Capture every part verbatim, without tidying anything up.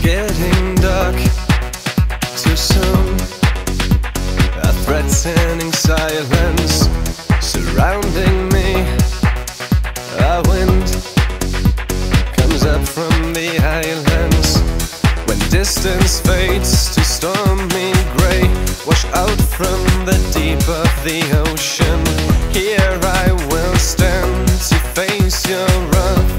getting dark too soon. A threatening silence surrounding me. A wind comes up from the islands. When distance fades to stormy grey, wash out from the deep of the ocean. Here I will stand to face your wrath,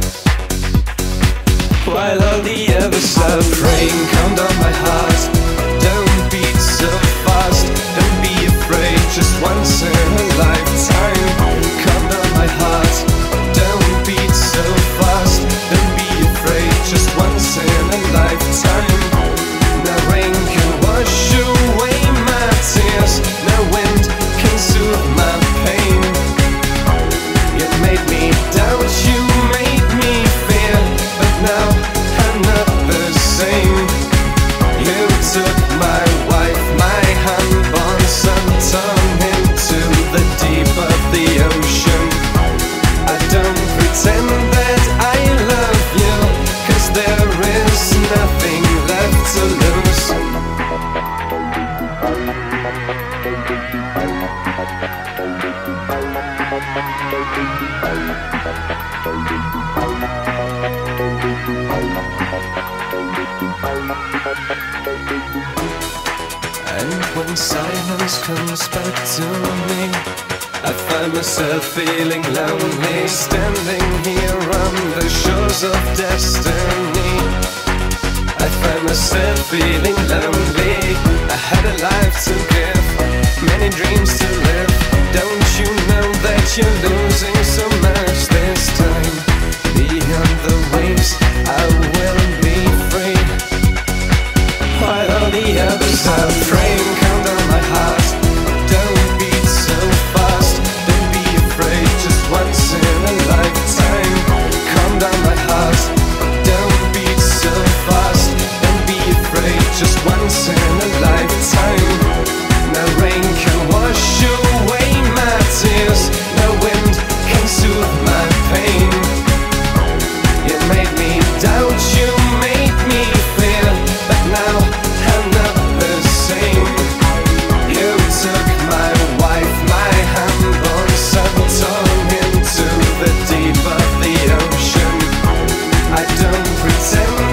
while all the others are praying. Calm down my heart, don't beat so fast. Don't be afraid, just once in a lifetime. Calm down my heart, don't beat so fast. Don't be afraid, just once in a lifetime. No rain can wash away my tears, no wind can soothe my pain. You made me doubt, you made me fear, but now I'm not the same. You took my wife, my unborn son, turned into the deep of the ocean. I don't pretend that I love you, 'cause there is nothing left to lose. And when silence comes back to me, I find myself feeling lonely, standing here on the shores of destiny. I find myself feeling lonely. I had a life to give, many dreams to live. Don't you know that you're losing so much this time? Beyond the waves, I will be free, while all the others are praying. Calm down my heart, don't beat so fast. Don't be afraid, just once in a lifetime. Calm down my heart, don't beat so fast. Don't be afraid, just once in a lifetime. No rain can wash away my tears, no wind can soothe my pain. You made me doubt, you made me fear, but now I'm not the same. You took my wife, my unborn son, turned into the deep of the ocean. I don't pretend